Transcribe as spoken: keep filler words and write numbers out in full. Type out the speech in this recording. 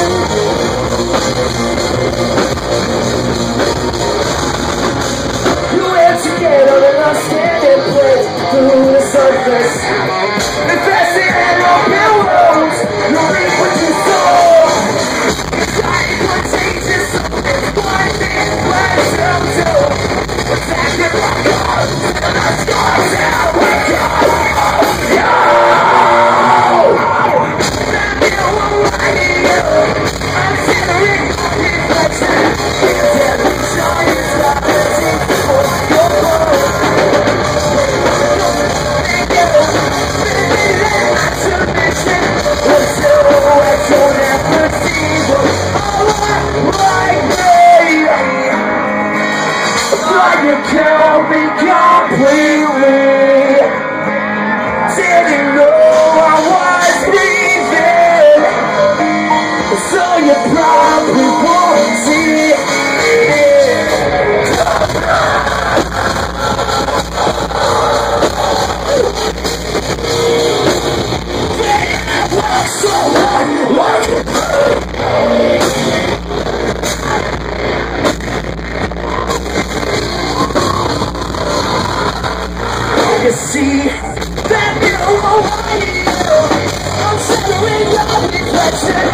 You were together in a standing place through the surface. Investing in open roads, you reap what you sow. Trying to change this, it's one thing pleasure to protect it like us, and the scars that we got. Yo! That you were riding you, I'm considering my reflection. It's every shot is not the same for your boat. Thank you, baby, that submission was so what you'll never see. Like me, like you killed me completely. Didn't know I was breathing, so you probably won't see it. I walked so long, like a bird. You see that you are you, I'm shattering your reflection.